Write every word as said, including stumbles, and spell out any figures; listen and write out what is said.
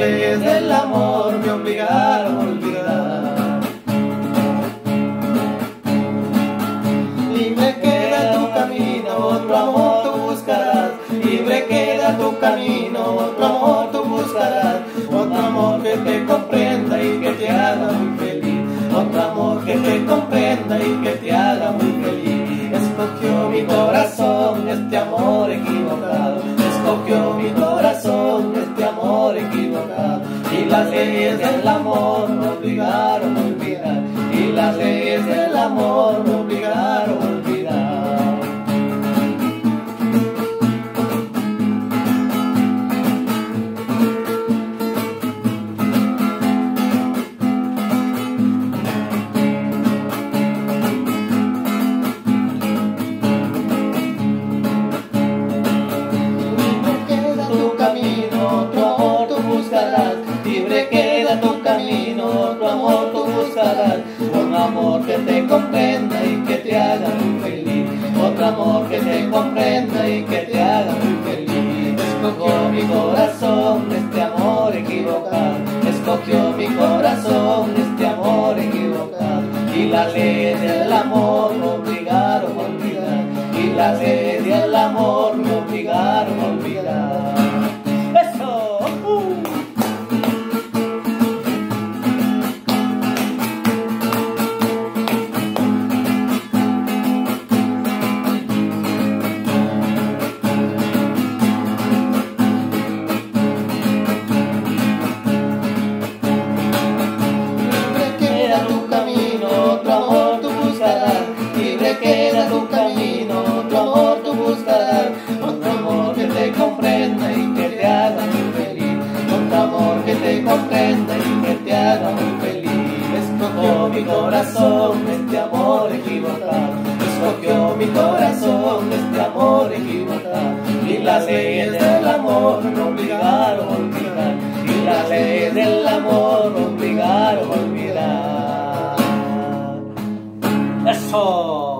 leyes del amor me obligaron a olvidar. Libre queda tu camino, otro amor tú buscarás. Libre queda tu camino, otro amor tú buscarás. Otro amor que te comprenda y que te haga muy feliz. Otro amor que te comprenda y que te haga muy feliz. Escogió mi corazón este amor equivocado. Escogió mi corazón este amor equivocado. Y las leyes del amor me obligaron a olvidar. Y las leyes del amor me obligaron a olvidar. Libre queda tu camino, otro amor tú buscarás. Un amor que te comprenda y que te haga muy feliz. Otro amor que te comprenda y que te haga muy feliz. Escogió mi corazón este amor equivocado. Escogió mi corazón este amor equivocado. Y las leyes del amor me obligaron a olvidar. Y las leyes del amor me obligaron a olvidar. ¡Eso! ¡Uh! Tu camino, otro amor tú buscarás. Libre queda tu camino, otro amor tú buscarás. Otro amor que te comprenda y que te haga muy feliz. Otro amor que te comprenda y que te haga muy feliz. Escogió mi corazón este amor equivocado. Escogió mi corazón este amor equivocado. Y las leyes del amor me obligaron a olvidar. Y las leyes del amor me obligaron a olvidar. Eso.